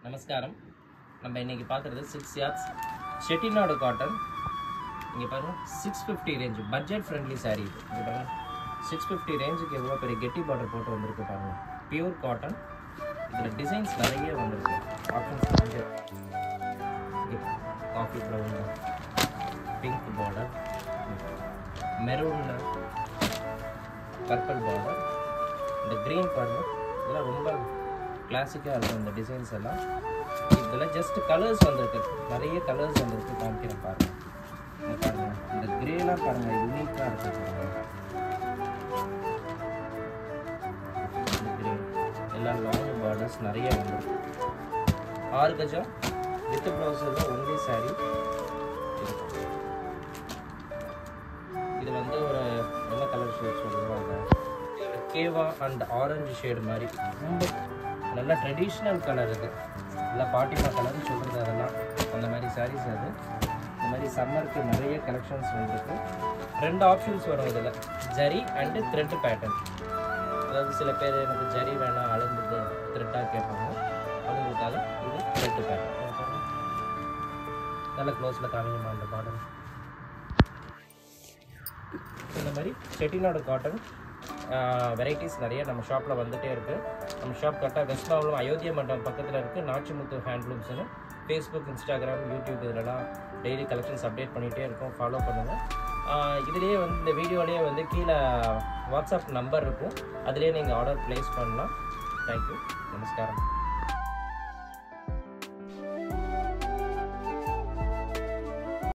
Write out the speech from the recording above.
நமஸ்காரம். நம்ம இன்னைக்கு பார்க்குறது 6 yards செட்டிநாடு காட்டன். இங்கே பாருங்க 650 ரேஞ்ச் பட்ஜெட் ஃப்ரெண்ட்லி சாரீ இது. இங்கே பாருங்க 650 ரேஞ்சுக்கு எவ்வளோ பெரிய கெட்டி பார்டர் போட்டு வந்திருக்கு பாருங்க. Pure cotton. இதில் டிசைன்ஸ் நிறைய வந்திருக்கு. ஆப்ஷன்ஸ் கொஞ்சம் காஃபி ப்ரௌனில் பிங்க் பார்டர், மெரூனில் பர்பிள் பார்டர், இந்த க்ரீன் பாருங்கள். இதெல்லாம் ரொம்ப கிளாசிக்காக இருக்கும் இந்த டிசைன்ஸ் எல்லாம். இதில் ஜஸ்ட் கலர்ஸ் வந்திருக்கு, நிறைய கலர்ஸ் வந்திருக்கு. காமிக்கிறேன் பாருங்கள். பாருங்கள் இந்த கிரேலாம் பாருங்கள், யூனிக்காக இருக்குது பாருங்கள். இந்த கிரே எல்லாம் லாங் பார்டர்ஸ் நிறைய வந்திருக்கு. 6 கஜம் வித் ப்ளவுஸில் ஒன்லி சாரீ. இது வந்து ஒரு என்ன கலர் ஷேட் சொல்லுவாங்க, கேவா அண்ட் ஆரஞ்சு ஷேடு மாதிரி ரொம்ப நல்லா ட்ரெடிஷ்னல் கலர். இது எல்லாம் பாட்டிமா கலர்னு சொல்கிறது, அதெல்லாம் அந்த மாதிரி சாரீஸ். அது இந்த மாதிரி சம்மருக்கு நிறைய கலெக்ஷன்ஸ் வந்துருக்கு. 2 ஆப்ஷன்ஸ் வரும் இதில், ஜரி அண்டு த்ரெட் பேட்டர்ன். அதாவது சில பேர் எனக்கு ஜரி வேணாம் அளந்து த்ரெட்டாக கேட்பாங்க, அவங்களுக்காக இது த்ரெட் பேட்டர்ன். நல்ல க்ளோஸில் காமிக்குமா அந்த பார்டர். இந்த மாதிரி செட்டிநாடு காட்டன் வெரைட்டிஸ் நிறைய நம்ம ஷாப்பில் வந்துகிட்டே இருக்குது. நம்ம ஷாப் கரெக்டாக வெஸ்ட் மாவட்டம் அயோத்தியா மண்டபம் பக்கத்தில் இருக்குது. நாச்சிமுத்து ஹேண்ட்லூம்ஸ்னு ஃபேஸ்புக், இன்ஸ்டாகிராம், யூடியூப் இதிலலாம் டெய்லி கலெக்ஷன்ஸ் அப்டேட் பண்ணிகிட்டே இருக்கோம். ஃபாலோ பண்ணுங்கள். இதுலேயே வந்து இந்த வீடியோலேயே வந்து கீழே வாட்ஸ்அப் நம்பர் இருக்கும், அதிலே நீங்கள் ஆர்டர் ப்ளேஸ் பண்ணலாம். தேங்க்யூ. நமஸ்காரம்.